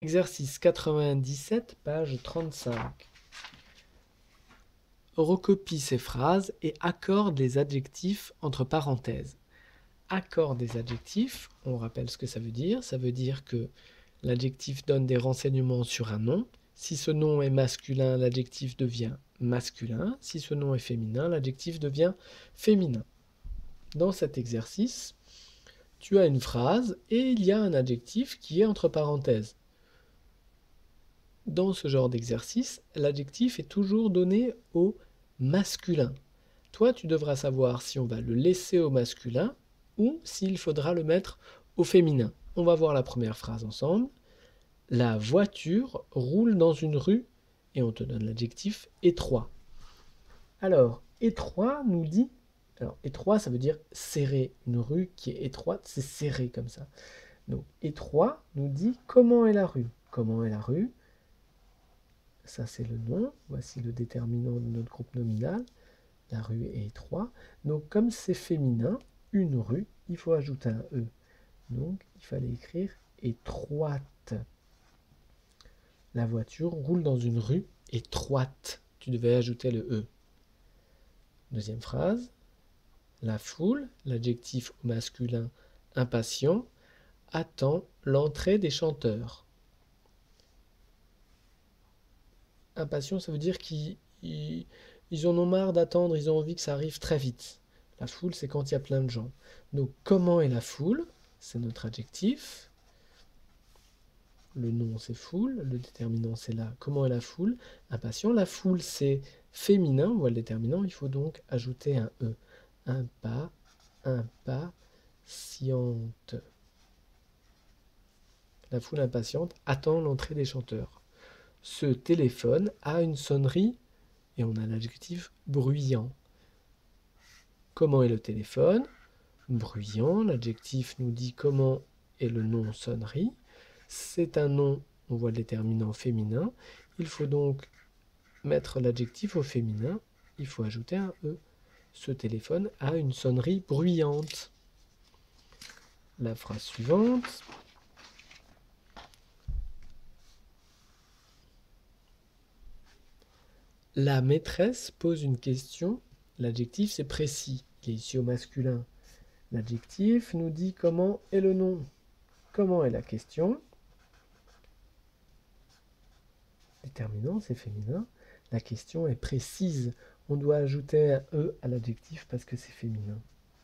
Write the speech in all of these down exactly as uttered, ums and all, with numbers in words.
Exercice quatre-vingt-dix-sept, page trente-cinq. Recopie ces phrases et accorde les adjectifs entre parenthèses. Accorde des adjectifs, on rappelle ce que ça veut dire. Ça veut dire que l'adjectif donne des renseignements sur un nom. Si ce nom est masculin, l'adjectif devient masculin. Si ce nom est féminin, l'adjectif devient féminin. Dans cet exercice, tu as une phrase et il y a un adjectif qui est entre parenthèses. Dans ce genre d'exercice, l'adjectif est toujours donné au masculin. Toi, tu devras savoir si on va le laisser au masculin ou s'il faudra le mettre au féminin. On va voir la première phrase ensemble. La voiture roule dans une rue et on te donne l'adjectif étroit. Alors, étroit nous dit... Alors, étroit, ça veut dire serré. Une rue qui est étroite, c'est serré comme ça. Donc, étroit nous dit comment est la rue. Comment est la rue ? Ça, c'est le nom. Voici le déterminant de notre groupe nominal. La rue est étroite. Donc, comme c'est féminin, une rue, il faut ajouter un E. Donc, il fallait écrire étroite. La voiture roule dans une rue étroite. Tu devais ajouter le E. Deuxième phrase. La foule, l'adjectif au masculin impatient, attend l'entrée des chanteurs. Impatient, ça veut dire qu'ils ils, ils en ont marre d'attendre, ils ont envie que ça arrive très vite. La foule, c'est quand il y a plein de gens. Donc, comment est la foule? C'est notre adjectif. Le nom, c'est foule. Le déterminant, c'est là. Comment est la foule? Impatient. La foule, c'est féminin. On voit le déterminant. Il faut donc ajouter un E. Un pas, un pas, impatiente. La foule impatiente attend l'entrée des chanteurs. Ce téléphone a une sonnerie et on a l'adjectif bruyant. Comment est le téléphone? Bruyant. L'adjectif nous dit comment est le nom sonnerie. C'est un nom, on voit le déterminant féminin. Il faut donc mettre l'adjectif au féminin. Il faut ajouter un E. Ce téléphone a une sonnerie bruyante. La phrase suivante. La maîtresse pose une question. L'adjectif, c'est précis. Il est ici au masculin. L'adjectif nous dit comment est le nom. Comment est la question? Déterminant, c'est féminin. La question est précise. On doit ajouter un E à l'adjectif parce que c'est féminin.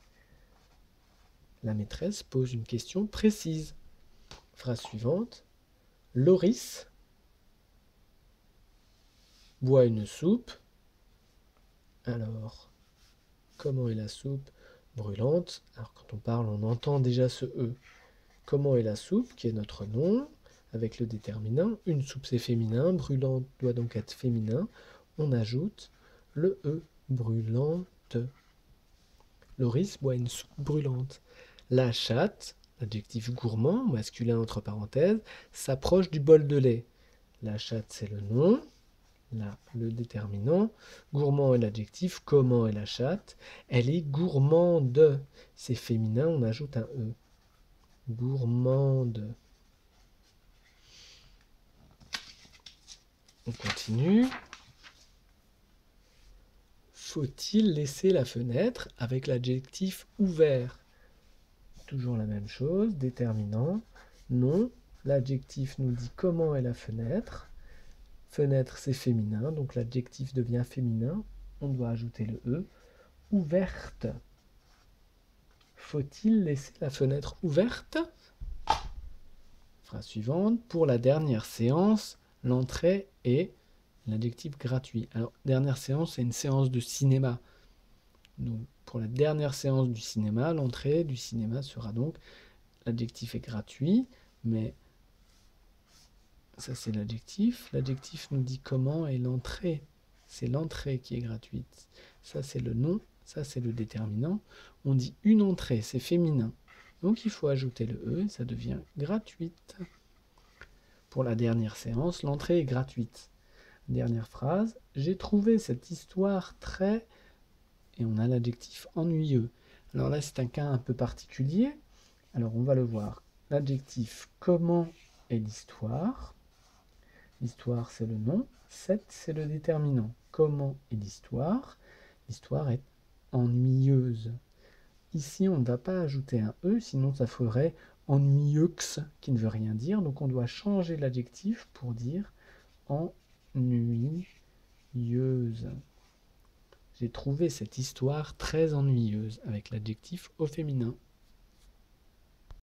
La maîtresse pose une question précise. Phrase suivante. Loris boit une soupe. Alors, comment est la soupe? Brûlante. Alors, quand on parle, on entend déjà ce E. Comment est la soupe, qui est notre nom, avec le déterminant? Une soupe, c'est féminin. Brûlante doit donc être féminin. On ajoute le E. Brûlante. Loris boit une soupe brûlante. La chatte, l'adjectif gourmand, masculin entre parenthèses, s'approche du bol de lait. La chatte, c'est le nom. Là, le déterminant. Gourmand est l'adjectif. Comment est la chatte? Elle est gourmande. C'est féminin, on ajoute un E. Gourmande. On continue. Faut-il laisser la fenêtre avec l'adjectif ouvert? Toujours la même chose. Déterminant. Non. L'adjectif nous dit comment est la fenêtre. Fenêtre, c'est féminin, donc l'adjectif devient féminin. On doit ajouter le E. Ouverte. Faut-il laisser la fenêtre ouverte? Phrase suivante. Pour la dernière séance, l'entrée est l'adjectif gratuit. Alors, dernière séance, c'est une séance de cinéma. Donc, pour la dernière séance du cinéma, l'entrée du cinéma sera donc, l'adjectif est gratuit, mais ça, c'est l'adjectif. L'adjectif nous dit comment est l'entrée. C'est l'entrée qui est gratuite. Ça, c'est le nom. Ça, c'est le déterminant. On dit une entrée, c'est féminin. Donc, il faut ajouter le E et ça devient gratuite. Pour la dernière séance, l'entrée est gratuite. Dernière phrase. J'ai trouvé cette histoire très... Et on a l'adjectif ennuyeux. Alors là, c'est un cas un peu particulier. Alors, on va le voir. L'adjectif comment est l'histoire? L'histoire, c'est le nom. sept, c'est le déterminant. Comment est l'histoire? L'histoire est ennuyeuse. Ici, on ne va pas ajouter un E, sinon ça ferait ennuyeux, qui ne veut rien dire. Donc on doit changer l'adjectif pour dire ennuyeuse. J'ai trouvé cette histoire très ennuyeuse avec l'adjectif au féminin.